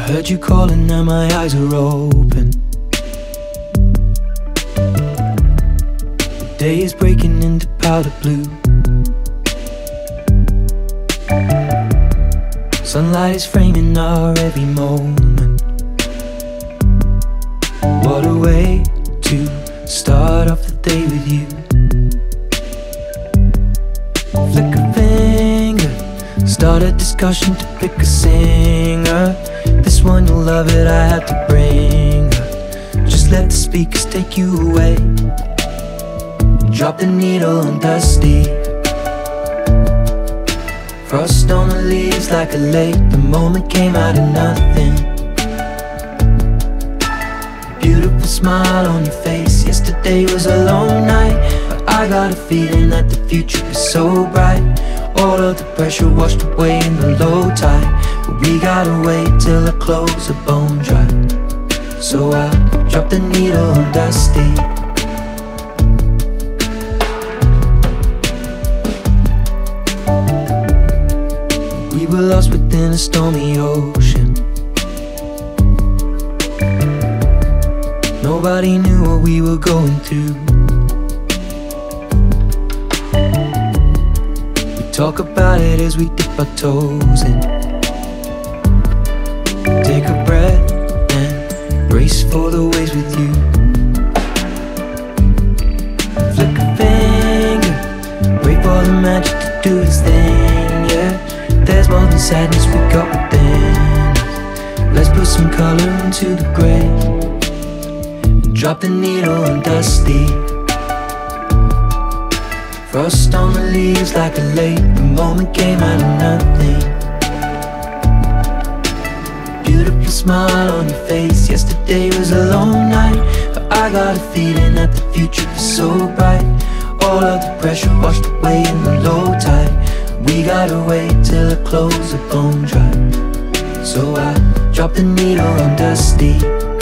heard you calling, now my eyes are open. The day is breaking into powder blue. Sunlight is framing our every moment. What a way to start off the day with you. Flick a finger, start a discussion to pick a singer. This one you'll love it, I have to bring her. Just let the speakers take you away. Drop the needle and dusty. Frost on the leaves like a lake. The moment came out of nothing. Beautiful smile on your face. Yesterday was a long night, but I got a feeling that the future is so bright. All of the pressure washed away in the low tide, but we gotta wait till our clothes are bone dry. So I drop the needle on dusty. We were lost within a stormy ocean. Nobody knew what we were going through. We talk about it as we dip our toes in. Take a breath and brace for the waves with you. Flick a finger, wait for the magic to do its thing, yeah. There's more than sadness we got within us. Let's put some color into the gray. Drop the needle and dusty. Frost on the leaves like a lake. The moment came out of nothing. Beautiful smile on your face. Yesterday was a long night, but I got a feeling that the future is so bright. All of the pressure washed away in the low tide. We gotta wait till our clothes are bone dry. So I drop the needle on dusty.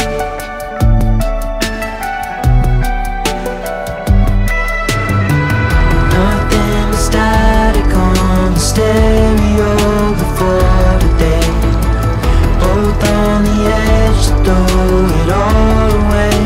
Stereo before the day, both on the edge to throw it all away.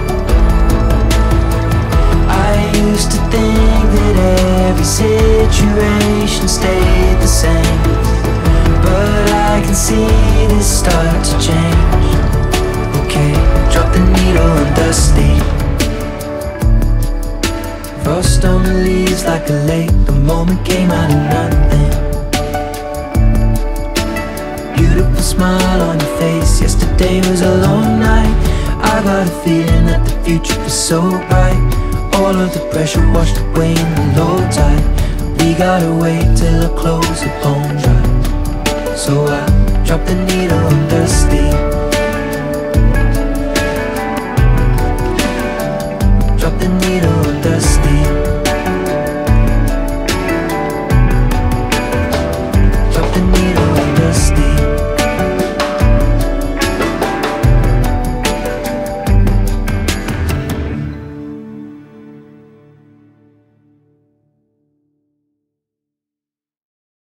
I used to think that every situation stayed the same, but I can see this start to change. Okay, drop the needle and dusty. Frost on the leaves like a lake. The moment came out of nothing. Beautiful smile on your face. Yesterday was a long night. I got a feeling that the future was so bright. All of the pressure washed away in the low tide. We gotta wait till our clothes are bone